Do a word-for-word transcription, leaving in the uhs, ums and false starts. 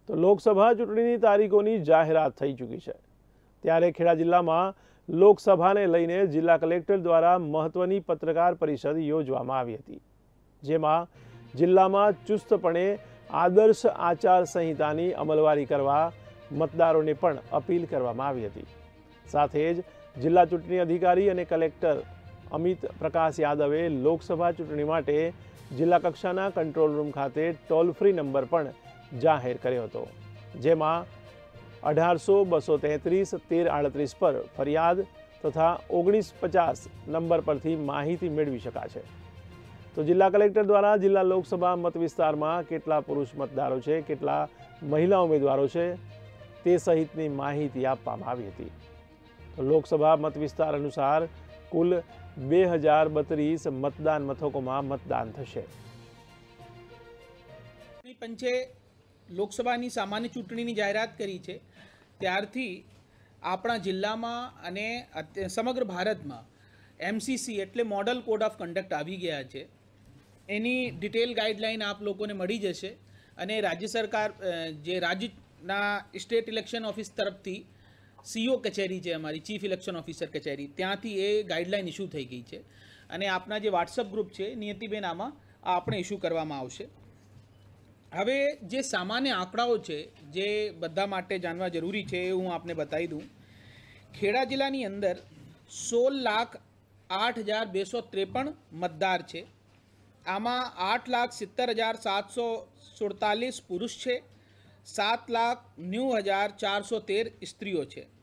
તો લોકસભા ચૂંટણીની તારીખોની જાહેરાત થઈ ચૂકી છે। ત્યારે ખેડા જિલ્લામાં લોકસભાને લઈને જિલ્લા કલેક્ટર દ્વારા મહત્વની પત્રકાર પરિષદ યોજવામાં આવી હતી, જેમાં જિલ્લામાં ચુસ્તપણે આદર્શ આચાર સંહિતાની અમલવારી કરવા મતદારોને પણ અપીલ કરવામાં આવી હતી। સાથે જ જિલ્લા ચૂંટણી અધિકારી અને કલેક્ટર અમિત પ્રકાશ યાદવે લોકસભા ચૂંટણી માટે જિલ્લા કક્ષાના કંટ્રોલ રૂમ ખાતે ટોલ ફ્રી નંબર પણ જાહેર કર્યો હતો, જેમાં અઢારસો બસો તેત્રીસ તેર આડત્રીસ પર ફરિયાદ તથા ઓગણીસ પચાસ નંબર પરથી માહિતી મેળવી શકાશે। તો જિલ્લા કલેક્ટર દ્વારા જિલ્લા લોકસભા મત વિસ્તારમાં કેટલા પુરુષ મતદારો છે, કેટલા મહિલા ઉમેદવારો છે તે સહિતની માહિતી આપવામાં આવી હતી। તો લોકસભા મત વિસ્તાર અનુસાર કુલ બે હજાર બત્રીસ મતદાન મથકોમાં મતદાન થશે। પંચે લોકસભાની સામાન્ય ચૂંટણીની જાહેરાત કરી છે, ત્યારથી આપણા જિલ્લામાં અને સમગ્ર ભારતમાં એમસીસી એટલે મોડલ કોડ ઓફ કન્ડક્ટ આવી ગયા છે। એની ડિટેલ ગાઈડલાઈન આપ લોકોને મળી જશે અને રાજ્ય સરકાર જે રાજ્યના સ્ટેટ ઇલેક્શન ઓફિસ તરફથી સીઓ કચેરી છે, અમારી ચીફ ઇલેક્શન ઓફિસર કચેરી, ત્યાંથી એ ગાઈડલાઈન ઇસ્યુ થઈ ગઈ છે અને આપના જે વોટ્સઅપ ગ્રુપ છે નિયતિબેન આમાં આપણે ઇસ્યુ કરવામાં આવશે। હવે જે સામાન્ય આંકડાઓ છે જે બધા માટે જાણવા જરૂરી છે એ હું આપને બતાવી દઉં। ખેડા જિલ્લાની અંદર સોળ લાખ આઠ હજાર બેસો ત્રેપન મતદાર છે। આમાં આઠ લાખ સિત્તેર હજાર સાતસો સુડતાલીસ પુરુષ છે, સાત લાખ નેવું હજાર ચારસો તેર સ્ત્રીઓ છે।